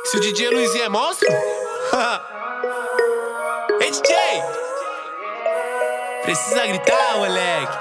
Se o DJ Luizinho é monstro? Ei, DJ! Precisa gritar, moleque?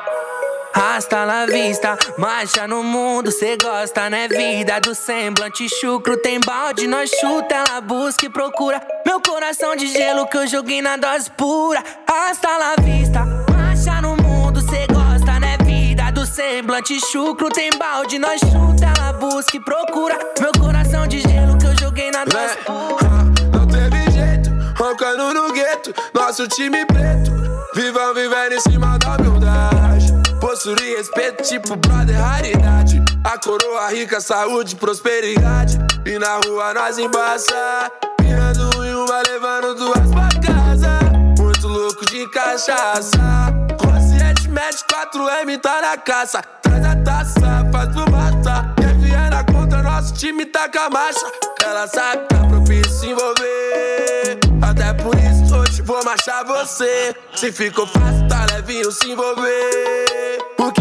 Hasta la vista, marcha no mundo, cê gosta, né? Vida do semblante chucro, tem balde, nós chuta, ela busca e procura. Meu coração de gelo que eu joguei na dose pura. Hasta la vista, marcha no mundo, cê gosta, né? Vida do semblante chucro, tem balde, nós chuta, ela busca e procura. Meu coração de gelo que eu joguei na dose pura. Não teve jeito, roncando no gueto, nosso time preto. Vivam vivendo em cima da humildade, postura e respeito, tipo brother, raridade. A coroa rica, saúde, prosperidade. E na rua nós embaça, virando em uma, levando duas pra casa. Muito louco de cachaça, consciente, mete 4M, tá na caça. Traz a taça, faz fumaça. Quer vier na conta, nosso time tá com a marcha. Ela sabe que tá propício se envolver. Até por isso hoje vou marchar você. Se ficou fácil, tá levinho se envolver.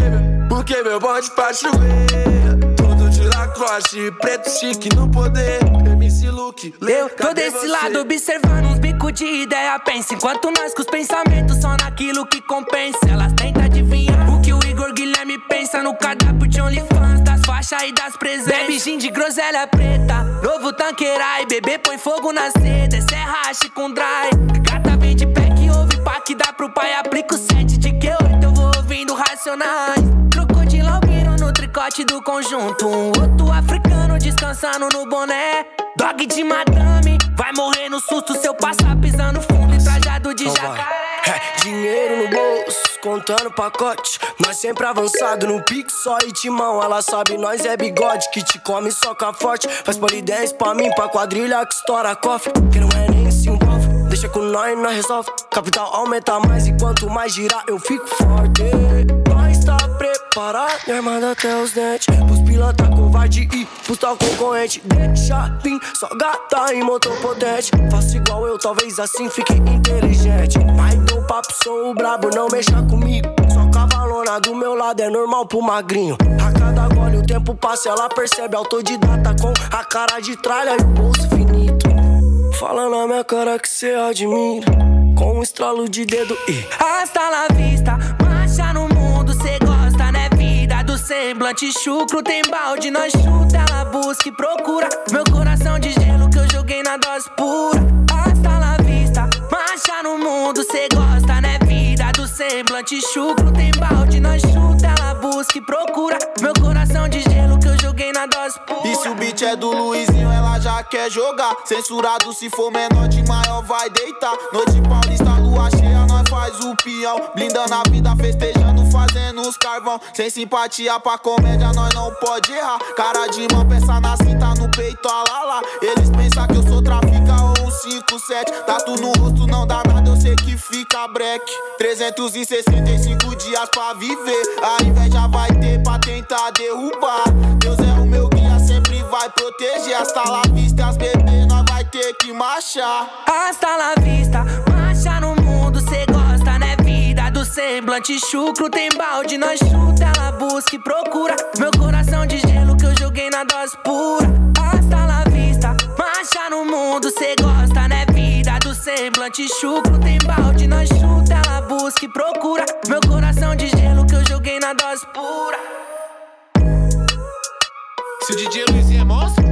Porque meu bonde pra chover. Todo de Lacoste, preto chique no poder. MC Luke, eu tô desse lado observando uns bicos de ideia. Pensa, enquanto nós com os pensamentos só naquilo que compensa. Elas tentam adivinhar o que o Igor Guilherme pensa no cardápio de OnlyFans, das faixas e das presenças. Bebe gin de groselha preta, novo tanquerai. Bebê põe fogo na seda, esse é hash com dry. Gata vem de pé que ouve pá que dá pro pai. Aplica o 7 de Q8, eu vou ouvindo Racionais. Crocodilo albino no tricote do conjunto. Um outro africano descansando no boné. Dog de madame, vai morrer no susto se eu passar pisando fundo e trajado de jacaré. Dinheiro no bolso, contando pacote. Nós sempre avançado no pique, só e timão. Ela sabe, nós é bigode, que te come soca forte. Faz polidense pra mim, pra quadrilha que estoura cofre. Que não é nem se envolve, deixa com nós resolve. Capital aumenta mais e quanto mais girar eu fico forte. Nós tá preparado, armado até os dentes. Pros pilantra covarde e pros tal concorrente. Deixa vir, só gata e motor potente. Faço igual eu, talvez assim fique inteligente. Mas dou papo, sou o brabo, não mexa comigo. Só cavalona do meu lado é normal pro magrinho. A cada gole o tempo passa, ela percebe. Autodidata com a cara de tralha e o bolso finito. Fala na minha cara que cê admira, com um estralo de dedo e hasta la vista, marcha no mundo, cê gosta, né? Vida do semblante chucro, tem balde, nós chuta, ela busca e procura. Meu coração de gelo que eu joguei na dose pura. Hasta la vista, marcha no mundo, cê gosta, né? Vida do semblante chucro, tem balde, nós chuta, ela busca e procura. Meu coração de gelo que eu joguei na dose pura. E se o beat é do Luizinho, ela já quer jogar. Censurado se for menor, de maior vai deitar. Noite paulista, lua cheia, nós faz o peão. Blindando a vida, festejando, fazendo os carvão. Sem simpatia pra comédia, nós não pode errar. Cara de mão, pensa na cinta, no peito, lá. Eles pensam que eu sou trafica ou um 57. Tatu no rosto, não dá nada, eu sei que fica breque. 365 dias pra viver. A inveja vai ter pra tentar derrubar. Deus é o meu guia, sempre vai proteger. Hasta la vista, as bebês, nós vai ter que marchar. Hasta la vista, marcha no mundo, cê gosta, né? Vida do semblante chucro, tem balde, nós chuta, ela busca e procura. Meu coração de gelo que eu joguei na dose pura. Hasta la vista, marcha no mundo, cê gosta, né? Vida do semblante chucro, tem balde, nós chuta, ela busca e procura. Meu coração de gelo que eu joguei na dose pura. Se o DJ Luizinho é monstro?